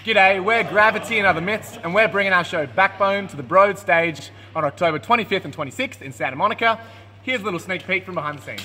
G'day, we're Gravity and Other Myths, and we're bringing our show Backbone to the Broad Stage on October 25th and 26th in Santa Monica. Here's a little sneak peek from behind the scenes.